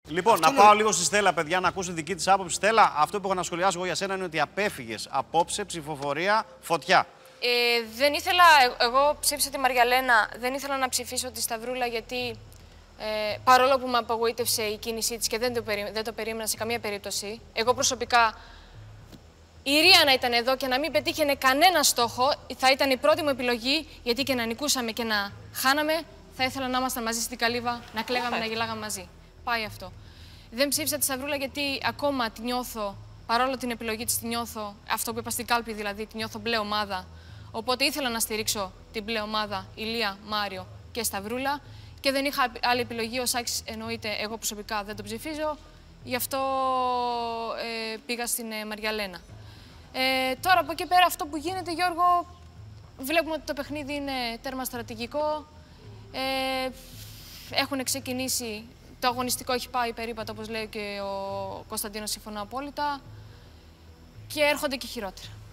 Λοιπόν, να πάω λίγο στη Στέλλα, παιδιά, να ακούσω δική της άποψη. Στέλλα, αυτό που έχω να σχολιάσω εγώ για σένα είναι ότι απέφυγες απόψε ψηφοφορία φωτιά. Δεν ήθελα, εγώ ψήφισα τη Μαριαλένα, δεν ήθελα να ψηφίσω τη Σταυρούλα γιατί παρόλο που με απογοήτευσε η κίνησή της και δεν το περίμενα σε καμία περίπτωση, εγώ προσωπικά η Ρία να ήταν εδώ και να μην πετύχαινε κανένα στόχο, θα ήταν η πρώτη μου επιλογή, γιατί και να νικούσαμε και να χάναμε, θα ήθελα να ήμασταν μαζί στην Καλύβα, να κλαίγαμε, να γελάγαμε μαζί. Πάει αυτό. Δεν ψήφισα τη Σταυρούλα γιατί ακόμα τη νιώθω, παρόλο την επιλογή της, τη νιώθω, αυτό που είπα στην κάλπη δηλαδή, τη νιώθω μπλε ομάδα. Οπότε ήθελα να στηρίξω την μπλε ομάδα, Ηλία, Μάριο και Σταυρούλα και δεν είχα άλλη επιλογή, ο Σάκης εννοείται, εγώ προσωπικά δεν τον ψηφίζω, γι' αυτό πήγα στην Μαριαλένα. Τώρα από εκεί πέρα αυτό που γίνεται, Γιώργο, βλέπουμε ότι το παιχνίδι είναι τέρμα στρατηγικό, έχουν ξεκινήσει, το αγωνιστικό έχει πάει περίπατο όπως λέει και ο Κωνσταντίνος, συμφωνώ απόλυτα και έρχονται και χειρότερα.